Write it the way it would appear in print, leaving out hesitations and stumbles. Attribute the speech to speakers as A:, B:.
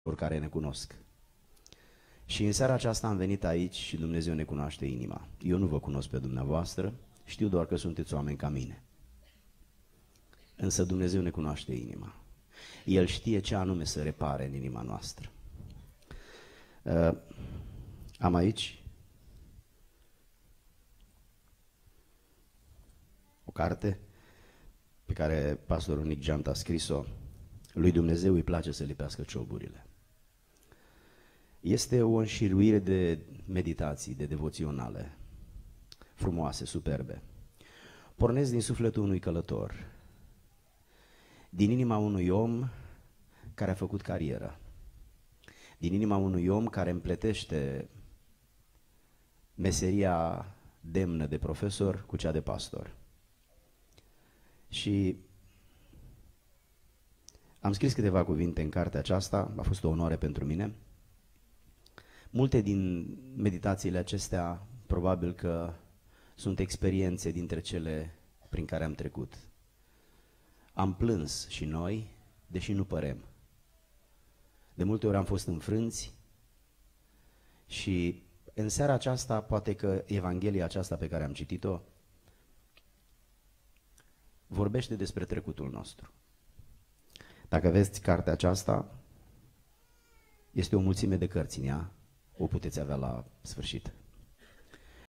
A: care ne cunosc. Și în seara aceasta am venit aici și Dumnezeu ne cunoaște inima. Eu nu vă cunosc pe dumneavoastră, știu doar că sunteți oameni ca mine. Însă Dumnezeu ne cunoaște inima. El știe ce anume să repare în inima noastră. Am aici o carte pe care pastorul Nic Geant a scris-o. Lui Dumnezeu îi place să lipească cioburile. Este o înșiruire de meditații, de devoționale, frumoase, superbe. Pornesc din sufletul unui călător, din inima unui om care a făcut carieră, din inima unui om care împletește meseria demnă de profesor cu cea de pastor. Și am scris câteva cuvinte în cartea aceasta, a fost o onoare pentru mine. Multe din meditațiile acestea probabil că sunt experiențe dintre cele prin care am trecut. Am plâns și noi, deși nu părem. De multe ori am fost înfrânți și în seara aceasta poate că Evanghelia aceasta pe care am citit-o vorbește despre trecutul nostru. Dacă vezi cartea aceasta, este o mulțime de cărți în ea, o puteți avea la sfârșit.